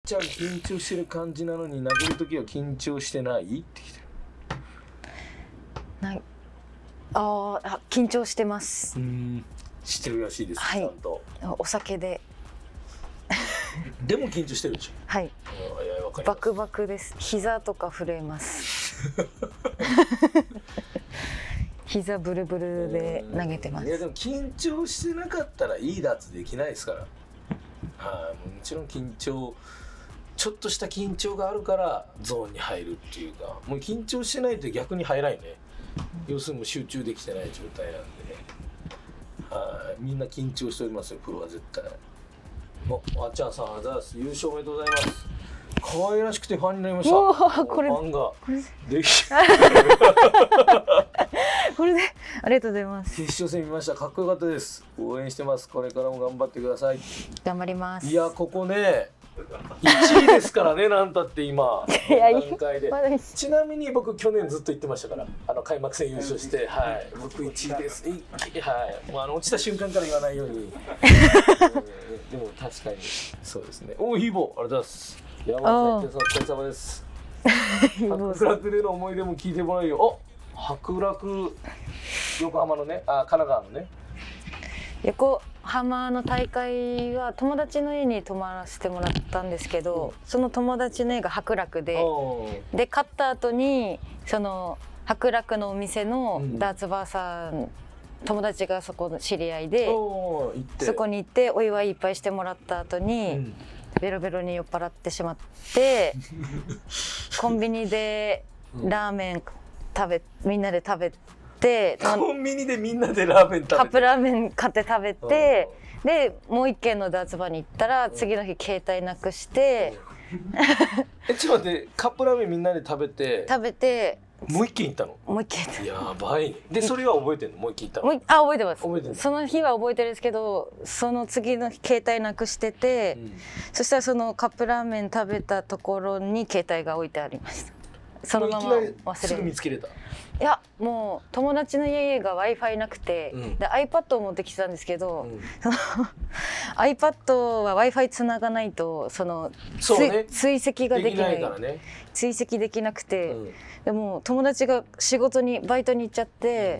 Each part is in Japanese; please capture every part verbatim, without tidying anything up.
ちゃん緊張してる感じなのに投げる時は緊張してないって来てる。 なああ緊張してます。 うんしてるらしいです、はい、ちゃんとお酒ででも緊張してるでしょ。 はい、いやわかります。バクバクです。膝とか震えます膝ブルブルで投げてます。 いやでも緊張してなかったらいいダーツできないですから。はい、あ、もちろん緊張ちょっとした緊張があるからゾーンに入るっていうか、もう緊張してないと逆に入らないね。要するにもう集中できてない状態なんでね。はい、みんな緊張しておりますよ、プロは絶対。お、あっちゃんさん、ありがとうございます。優勝おめでとうございます。可愛らしくてファンになりました。これファンができこれでありがとうございます。 決勝戦見ました。かっこよかったです。応援してます。これからも頑張ってください。 頑張ります。 いや、ここねいちいですからね、なんたって今段階で。ちなみに僕去年ずっと言ってましたから、あの開幕戦優勝して、はい、僕いちいです。はい、もうあの落ちた瞬間から言わないように。でも確かにそうですね。おお、ヒーボー、ありがとうございます。山本さん、お疲れ様です。白楽での思い出も聞いてもらうよ。お、白楽横浜のね、あ、神奈川のね。 横浜の大会は友達の家に泊まらせてもらったんですけど、うん、その友達の家が白楽で、で勝った後にその白楽のお店のダーツバーさん、うん、友達がそこの知り合いでそこに行ってお祝いいっぱいしてもらった後に、うん、ベロベロに酔っ払ってしまってコンビニでラーメン食べみんなで食べて。でコンビニでみんなでラーメン食べてカップラーメン買って食べて、でもう一軒のダーツバーに行ったら次の日携帯なくしてえ、ちょっと待って、カップラーメンみんなで食べて食べてもう一軒行ったの？ もう一軒行った。 やばいね。でそれは覚えてんの？もう一軒行ったの？ もうあ、覚えてます。 覚えてんの？ その日は覚えてるんですけど、その次の日携帯なくしてて、うん、そしたらそのカップラーメン食べたところに携帯が置いてありました。そのまま忘れすぐ見つけれた？ いや、もう友達の家が ワイファイ なくて、うん、で iPad を持ってきてたんですけど、うん、そのiPad は ワイファイ つながないとそのそう、ね、 追跡ができない、 できないからね、 追跡できなくて、 うん、 でも友達が仕事にバイトに行っちゃって、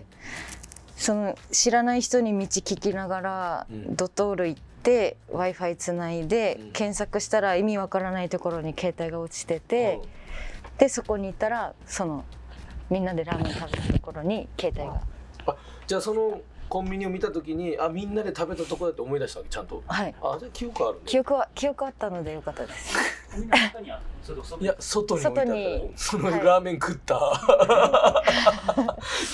うん、その知らない人に道聞きながら、うん、ドトール行って ワイファイ つないで、うん、検索したら意味わからないところに携帯が落ちてて、うん、でそこに行ったらそのみんなでラーメン食べたところに携帯が。 あ、じゃあそのコンビニを見たときに、あ、みんなで食べたところだって思い出したわけ、ちゃんと。 はい。 あ、じゃあ記憶あるね。 記憶は記憶あったのでよかったです。 いや、外に置いてあったね。そのラーメン食った。 はい、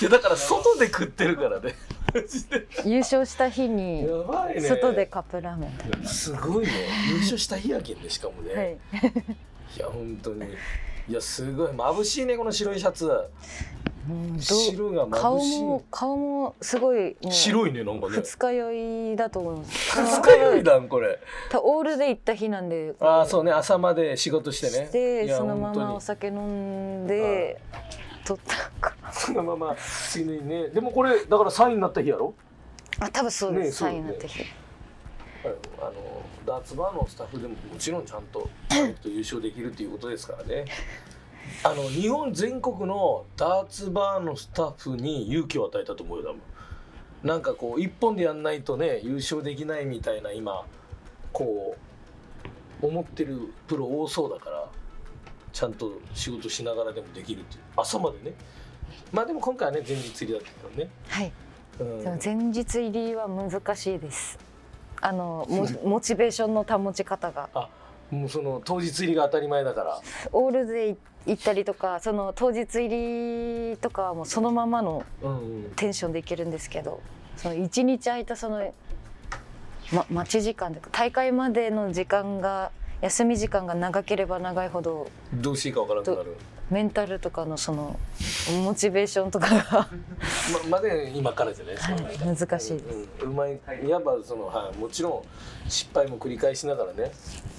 いやだから外で食ってるからね。 優勝した日に外でカップラーメン食べた。 すごいね。優勝した日やけんね、しかもね。 はい、 いや本当に。いやすごい眩しいね、この白いシャツ。うん、白が眩しい。 顔も顔もすごい白いね、なんかね。 二日酔いだと思います。 二日酔いだんこれ。 オールで行った日なんで。 ああそうね、朝まで仕事してね。 してそのままお酒飲んで取ったか。 そのまま次の日ね。でもこれだからサインになった日やろ。 あ、多分そうです。サインになった日。 あのダーツバーのスタッフでももちろんちゃんと優勝できるっていうことですからね。あの日本全国のダーツバーのスタッフに勇気を与えたと思うよ。多分なんかこう一本でやんないとね優勝できないみたいな今こう思ってるプロ多そうだから、ちゃんと仕事しながらでもできるっていう、朝までね。まあでも今回はね前日入りだったけどね。 はい、うん、でも前日入りは難しいです。あのモチベーションの保ち方が。 あ、もうその当日入りが当たり前だから。 オールで行ったりとか、その当日入りとかはもうそのままのテンションでいけるんですけど、その一日空いたその、ま、待ち時間とか大会までの時間が、休み時間が長ければ長いほどどうしていいかわからなくなる。 メンタルとかのそのモチベーションとかがままで今からじゃないですか、 はい、難しいです。 うんうん、うまい、いわばその、はい、もちろん失敗も繰り返しながらね